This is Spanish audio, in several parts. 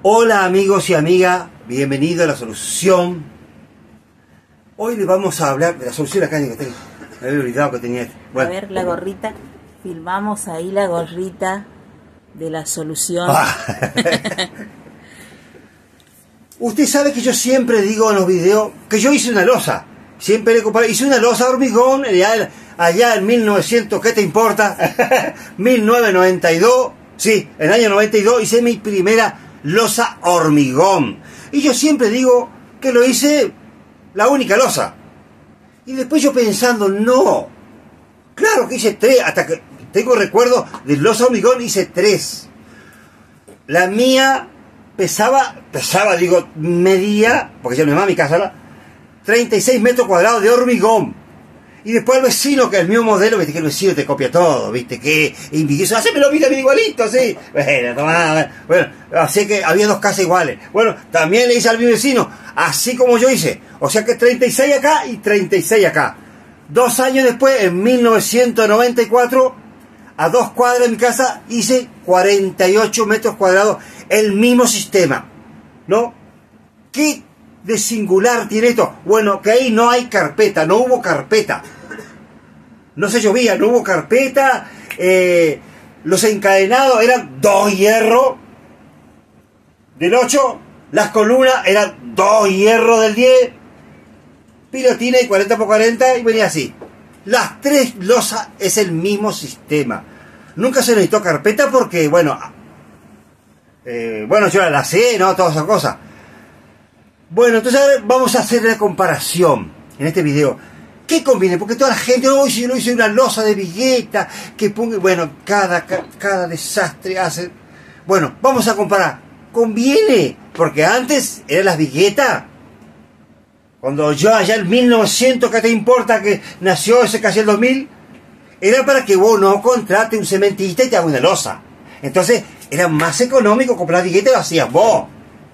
Hola amigos y amigas, bienvenido a La Solución. Hoy les vamos a hablar de la solución acá, que me había olvidado que tenía. Bueno. A ver la gorrita, filmamos ahí la gorrita de La Solución. Usted sabe que yo siempre digo en los videos que yo hice una losa. Siempre hice una losa de hormigón allá en 1900, ¿qué te importa? 1992, sí, en el año 92 hice mi primera losa hormigón. Y yo siempre digo que lo hice la única losa. Y después yo pensando, no, claro que hice 3, hasta que tengo recuerdo de losa hormigón hice 3. La mía pesaba, digo, medía, porque ya no es más mi casa, 36 metros cuadrados de hormigón. Y después el vecino, que es el mismo modelo, viste que el vecino te copia todo, viste que envidioso, hacémelo igualito, así. Bueno, tomá, bueno, así que había 2 casas iguales. Bueno, también le hice al mismo vecino, así como yo hice. O sea que 36 acá y 36 acá. 2 años después, en 1994, a 2 cuadras de mi casa, hice 48 metros cuadrados, el mismo sistema, ¿no? ¿Qué de singular tiene esto? Bueno, que ahí no hay carpeta, no hubo carpeta. No se llovía, no hubo carpeta. Los encadenados eran 2 hierros del 8. Las columnas eran 2 hierros del 10. Pilotina y 40 por 40 y venía así. Las 3 losas es el mismo sistema. Nunca se necesitó carpeta porque, bueno, yo la sé, ¿no? Todas esas cosas. Bueno, entonces vamos a hacer la comparación en este video. ¿Qué conviene? Porque toda la gente, hoy si no hice una losa de vigueta, que ponga, bueno, cada desastre hace. Bueno, vamos a comparar. ¿Conviene? Porque antes eran las viguetas. Cuando yo allá en 1900, ¿qué te importa que nació ese casi el 2000? Era para que vos no contrates un cementista y te haga una losa. Entonces, era más económico comprar viguetas y lo hacías vos.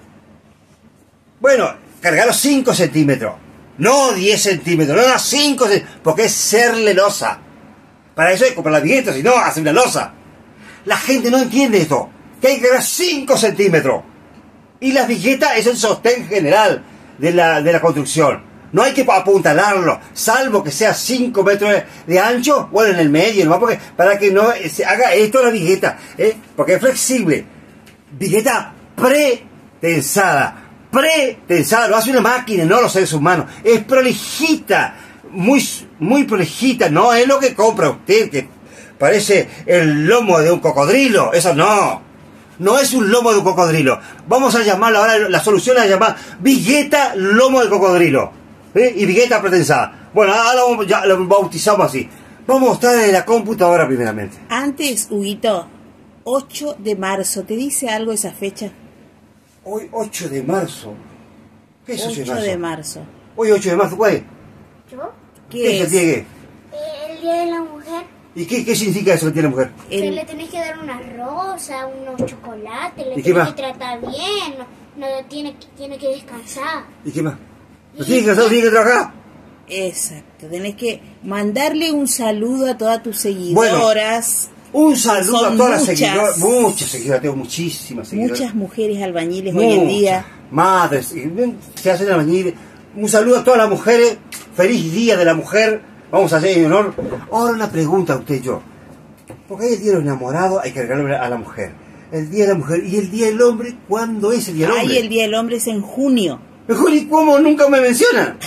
Bueno, cargaros 5 centímetros, no 10 centímetros, no 5 centímetros, porque es serle losa. Para eso hay que comprar la vigueta, si no, hace una losa. La gente no entiende esto, que hay que cargar 5 centímetros. Y las viguetas es el sostén general de la construcción. No hay que apuntalarlo, salvo que sea 5 metros de ancho, bueno, en el medio, ¿no? Porque, para que no se haga esto la vigueta, porque es flexible. Vigueta pretensada, lo hace una máquina, no los seres humanos. Es prolijita, muy prolijita, no es lo que compra usted, que parece el lomo de un cocodrilo. Eso no es un lomo de un cocodrilo. Vamos a llamarlo ahora, la solución es llamar vigueta lomo de cocodrilo, y vigueta pretensada. Bueno, ahora ya lo bautizamos así. Vamos a mostrar en la computadora primeramente. Antes, Huguito, 8 de marzo, ¿te dice algo esa fecha? Hoy 8 de marzo. ¿Qué es 8 de marzo? Hoy 8 de marzo, ¿cuál es? ¿Yo? ¿Qué es? El Día de la Mujer. ¿Y qué significa eso, el Día de la Mujer? Que le tenés que dar una rosa, unos chocolates, le ¿Y qué tenés más? que tratar bien, no tiene que descansar. ¿Y qué más? ¿No tiene que descansar, tiene que trabajar? Exacto, tenés que mandarle un saludo a todas tus seguidoras. Bueno, un saludo a todas las seguidoras. Muchas seguidoras, tengo muchísimas seguidoras. Muchas mujeres albañiles hoy en día. Madres, se hacen albañiles. Un saludo a todas las mujeres. Feliz Día de la Mujer. Vamos a hacer en honor. Ahora una pregunta a usted y yo. Porque hay el Día de los Enamorados, hay que regalarle a la mujer. El Día de la Mujer. ¿Y el Día del Hombre? ¿Cuándo es el Día del Hombre? Ay, el Día del Hombre es en junio. ¿En junio? ¿Cómo nunca me mencionan?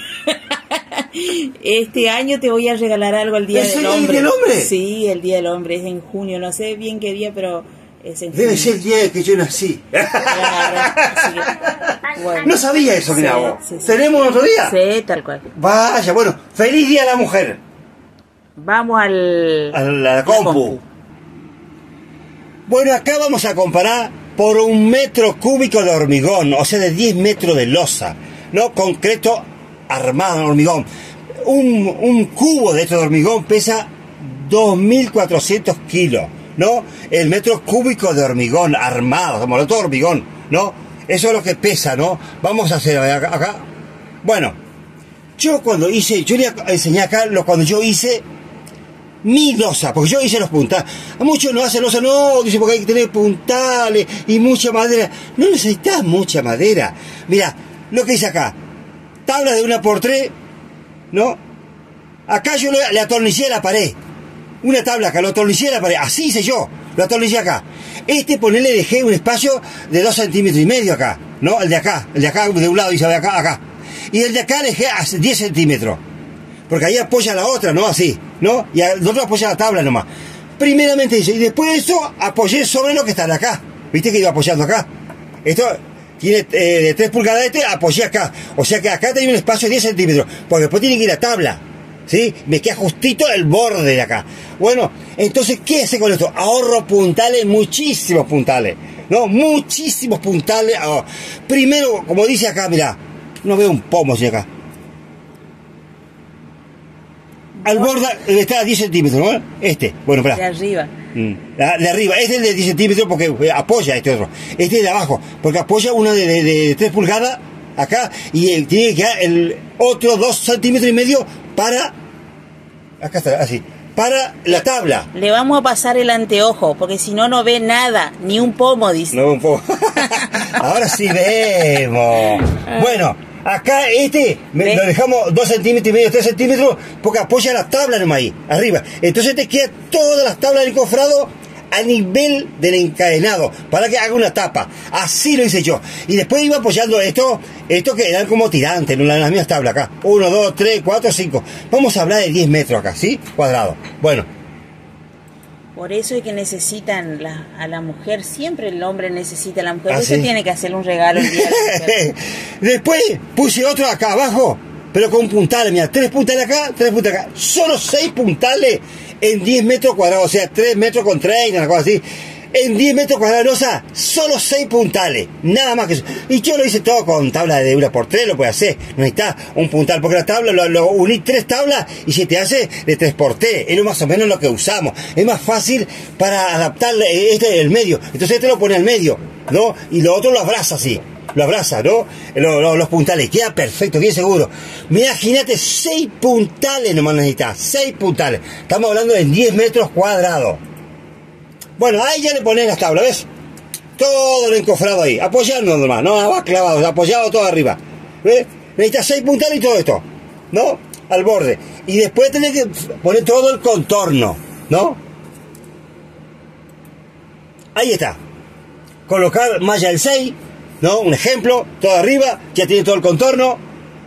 Este año te voy a regalar algo el Día del Hombre. ¿El Día del Hombre? Sí, el Día del Hombre es en junio. No sé bien qué día, pero es en junio. Debe ser el día que yo nací. Claro, sí. Bueno. No sabía eso, mirá Sí, vos. sí. ¿Tenemos otro día? Sí, tal cual. Vaya, bueno, feliz Día a la Mujer. Vamos a la compu. Bueno, acá vamos a comparar por 1 metro cúbico de hormigón, o sea, de 10 metros de losa, no concreto armado en hormigón. Un cubo de esto de hormigón pesa 2.400 kilos, ¿no? El metro cúbico de hormigón armado, como todo hormigón, ¿no? Eso es lo que pesa, ¿no? Vamos a hacer acá. Bueno, yo cuando hice, yo le enseñé acá, cuando yo hice mi losa, porque yo hice los puntales. A muchos no hacen losa, no, dice, porque hay que tener puntales y mucha madera. No necesitas mucha madera. Mira, lo que dice acá, tabla de 1x3, ¿no? Acá yo le atornillé a la pared. Una tabla acá, lo atornillé a la pared, así hice yo, lo atornillé acá. Ponele, dejé un espacio de 2,5 centímetros acá, ¿no? El de acá de un lado dice acá. Y el de acá le dejé a 10 centímetros. Porque ahí apoya la otra, ¿no? Así, ¿no? Y el otro apoya la tabla nomás. Primeramente dice, y después de eso apoyé sobre lo que está de acá. ¿Viste que iba apoyando acá? Esto tiene de 3 pulgadas apoyé acá. O sea que acá tenía un espacio de 10 centímetros. Porque después tiene que ir la tabla. ¿Sí? Me queda justito el borde de acá. Bueno, entonces, ¿qué hace con esto? Ahorro puntales, muchísimos puntales. ¿No? Muchísimos puntales. Primero, como dice acá, mirá. No veo un pomo así acá. Al borde está a 10 centímetros, ¿no? Bueno, espera. De arriba. De arriba, es el de 10 centímetros porque apoya este otro. Este es de abajo, porque apoya uno de 3 pulgadas acá y tiene que quedar el otro 2,5 centímetros para... Acá está, así. Para la tabla. Le vamos a pasar el anteojo, porque si no, no ve nada, ni un pomo, dice. No, un pomo. Ahora sí vemos. Bueno, acá lo dejamos 2,5 centímetros, 3 centímetros, porque apoya la tabla nomás ahí, arriba. Entonces te queda todas las tablas del encofrado a nivel del encadenado, para que haga una tapa. Así lo hice yo. Y después iba apoyando esto que eran como tirantes, ¿no? Las mismas tablas acá. 1, 2, 3, 4, 5. Vamos a hablar de 10 metros acá, ¿sí? Cuadrado. Bueno. Por eso es que necesitan a la mujer, siempre el hombre necesita a la mujer. ¿Sí? Eso tiene que hacerle un regalo el día de la mujer. Después puse otro acá abajo, pero con puntales, mira, 3 puntales acá, 3 puntales acá. Solo 6 puntales en 10 metros cuadrados, o sea, 3 metros con 30, una cosa así. En 10 metros cuadrados, losa, solo 6 puntales, nada más que eso. Y yo lo hice todo con tabla de 1x3, lo puede hacer. No necesitas un puntal, porque la tabla, lo uní 3 tablas y se te hace de 3x3. Es lo más o menos lo que usamos. Es más fácil para adaptar el medio. Entonces lo pone al medio, ¿no? Y lo otro lo abraza así. Lo abraza, ¿no? Los puntales, queda perfecto, bien seguro. Imagínate, 6 puntales nomás necesitas, 6 puntales. Estamos hablando de 10 metros cuadrados. Bueno, ahí ya le pones las tablas, ¿ves? Todo lo encofrado ahí, apoyando nomás, no nada más clavado, apoyado todo arriba. ¿Ves? Necesitas 6 puntales y todo esto, ¿no? Al borde. Y después tenés que poner todo el contorno, ¿no? Ahí está. Colocar malla del 6. ¿No? Un ejemplo, todo arriba, ya tiene todo el contorno.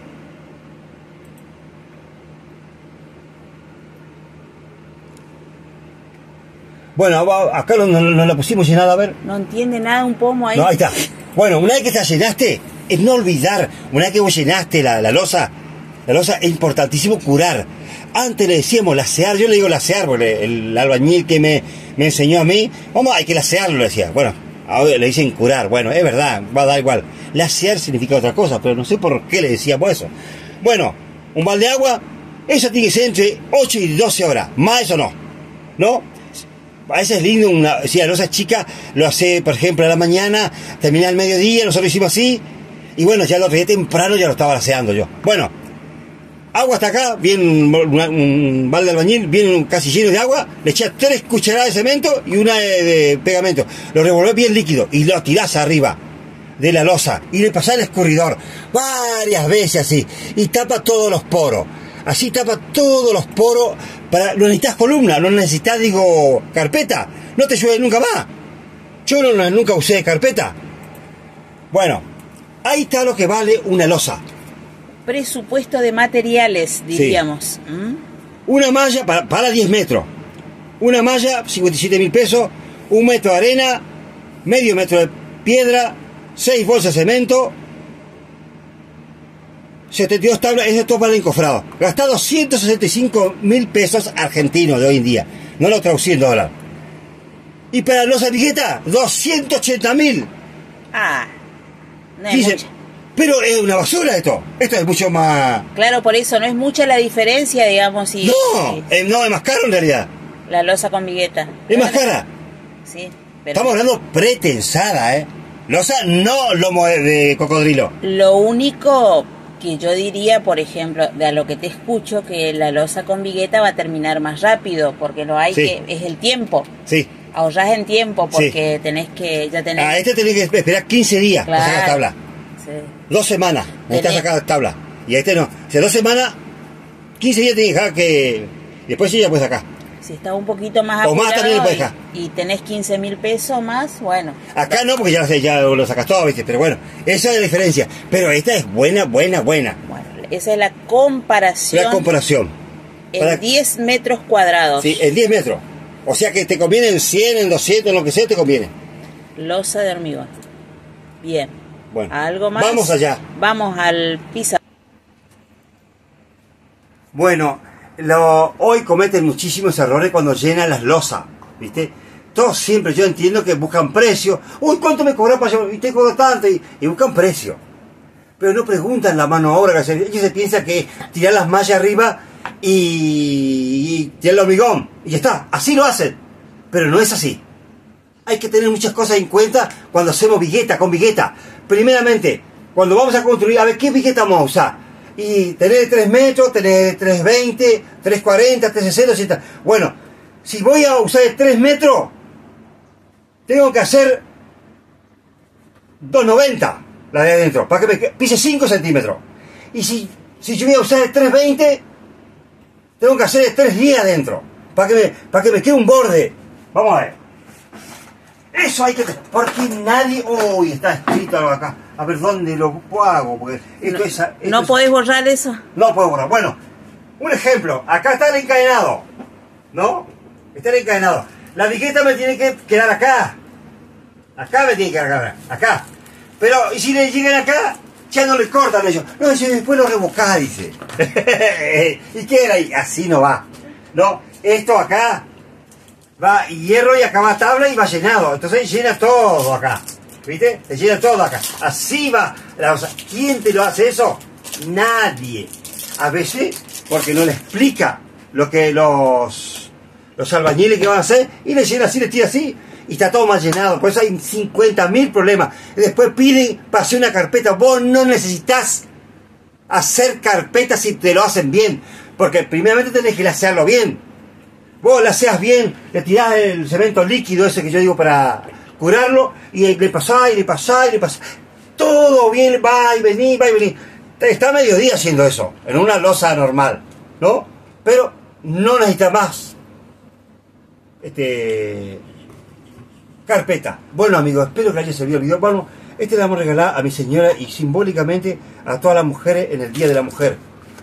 Bueno, acá no la pusimos llenada, a ver. No entiende nada un pomo ahí. No, ahí está. Bueno, una vez que te llenaste, es no olvidar, una vez que vos llenaste la losa es importantísimo curar. Antes le decíamos lacear, yo le digo lacear, porque el albañil que me enseñó a mí, hay que lacearlo, le decía. Bueno, ahora le dicen curar, bueno, es verdad, va a dar igual. Lacear significa otra cosa, pero no sé por qué le decíamos eso. Bueno, un balde de agua, eso tiene que ser entre 8 y 12 horas, más eso ¿no? A veces es lindo, si la losa chica lo hace, por ejemplo, a la mañana, termina al mediodía, nosotros lo hicimos así, y bueno, ya el otro día temprano ya lo estaba laceando yo. Bueno, agua hasta acá, bien un balde de albañil, bien casi lleno de agua, le echás 3 cucharadas de cemento y una de pegamento. Lo revolvés bien líquido y lo tirás arriba de la losa y le pasás el escurridor varias veces así y tapa todos los poros. Así tapa todos los poros. No necesitas columna, no necesitas, carpeta. No te llueve nunca más. Yo nunca usé carpeta. Bueno, ahí está lo que vale una losa. Presupuesto de materiales, diríamos. Sí. Una malla para 10 metros. Una malla, 57.000 pesos. 1 metro de arena. Medio metro de piedra. 6 bolsas de cemento. 72 tablas. Eso es todo para el encofrado. Gastado 165.000 pesos argentinos de hoy en día. No lo traducí en dólar. Y para la losa vigueta, 280.000. No es mucha. Pero es una basura esto. Esto es mucho más... Claro, por eso no es mucha la diferencia, digamos. No, es más caro en realidad. La losa con vigueta. Es más cara. Sí. Pero... Estamos hablando pretensada, Losa no lomo de cocodrilo. Lo único que yo diría, por ejemplo, de a lo que te escucho, que la losa con vigueta va a terminar más rápido, porque lo hay que es el tiempo. Sí. Ahorrás en tiempo, porque tenés que, ya tenés... A este tenés que esperar 15 días para sacar tabla. Sí. 2 semanas necesitas sacar tabla. Y a este no. O sea, 2 semanas, 15 días tenés que dejar que... Después sí ya puedes sacar. Si está un poquito más apurado, o más también le puedes dejar. Y tenés 15.000 pesos más, bueno. Acá no, porque ya lo sacas todo, ¿viste? Pero bueno, esa es la diferencia. Pero esta es buena. Bueno, esa es la comparación. La comparación. En 10 metros cuadrados. Sí, en 10 metros. O sea que te conviene en 100, en 200, en lo que sea, te conviene. Losa de hormigón. Bien. Bueno, ¿algo más? Vamos allá. Vamos al piso. Bueno, hoy cometen muchísimos errores cuando llenan las losas, ¿viste? Todos siempre, yo entiendo que buscan precio. Uy, ¿cuánto me cobró para llevar? Y te cobro tanto. Y buscan precio. Pero no preguntan la mano obra que hacen. Ellos se piensan que tirar las mallas arriba y tirar el hormigón. Y ya está. Así lo hacen. Pero no es así. Hay que tener muchas cosas en cuenta cuando hacemos vigueta con vigueta. Primeramente, cuando vamos a construir, a ver qué vigueta vamos a usar. Y tener 3 metros, tener 320, 340, 360, 80. Bueno, si voy a usar 3 metros, tengo que hacer 290 la de adentro, para que me pise 5 centímetros. Y si yo voy a usar el 320, tengo que hacer el 310 adentro, para que me quede un borde. Vamos a ver. Eso hay que... Porque nadie... Uy, está escrito algo acá. A ver, ¿dónde lo hago? Porque ¿No podés borrar eso? No puedo borrar. Bueno, un ejemplo. Acá está el encadenado, ¿no? Está el encadenado. La vigueta me tiene que quedar acá. Acá me tiene que quedar acá. Pero, ¿y si le llegan acá? Ya no le cortan ellos. No, dice, después lo rebocás, dice. ¿Y qué era ahí? Así no va. No, esto acá va hierro y acá va tabla y va llenado. Entonces llena todo acá. ¿Viste? Te llena todo acá. Así va. ¿Quién te lo hace eso? Nadie. A veces, porque no le explica lo que los albañiles que van a hacer, y le llena así, le tira así, y está todo mal llenado. Por eso hay 50.000 problemas. Y después piden para hacer una carpeta. Vos no necesitas hacer carpetas si te lo hacen bien. Porque primeramente tenés que hacerlo bien. Vos la seas bien, le tirás el cemento líquido ese que yo digo para curarlo, y le pasás, y le pasás, y le pasás. Todo bien, va y vení, va y vení. Está mediodía haciendo eso, en una losa normal, ¿no? Pero no necesita más carpeta. Bueno, amigos, espero que haya servido el video. Bueno, le vamos a regalar a mi señora y simbólicamente a todas las mujeres en el Día de la Mujer.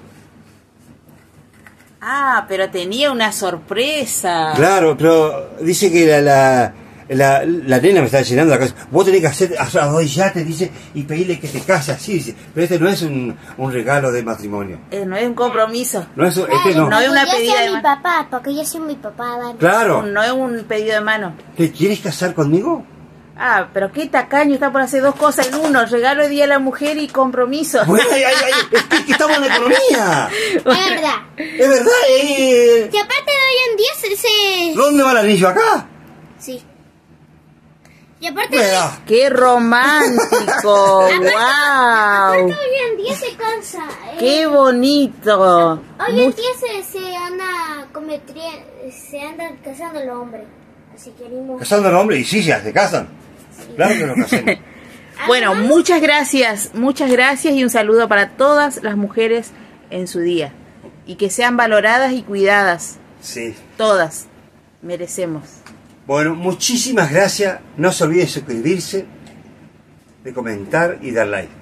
Ah, pero tenía una sorpresa. Claro, pero dice que la nena me está llenando la casa. Vos tenés que hacer hoy ya, te dice, y pedirle que te case así, dice. Pero este no es un regalo de matrimonio. No es un compromiso. No es, no. No es una pedida de mi papá, porque yo soy mi papá. Vale. Claro. No es un pedido de mano. ¿Te quieres casar conmigo? Ah, pero qué tacaño, está por hacer 2 cosas en uno. Regalo de Día de la Mujer y compromiso. Bueno, es que estamos en la economía. Es verdad. Es verdad. Y aparte de hoy en día ¿Dónde va el anillo? ¿Acá? Sí. Y aparte ¡qué romántico! ¡Wow! Hoy en día se cansa. ¡Qué bonito! Hoy en día se anda casando el hombre. Así queremos... ¿Casando el hombre? Y sí, ya se casan. Sí. Claro que nos casemos. Bueno, muchas gracias y un saludo para todas las mujeres en su día. Y que sean valoradas y cuidadas. Sí. Todas. Merecemos. Bueno, muchísimas gracias. No se olviden de suscribirse, de comentar y dar like.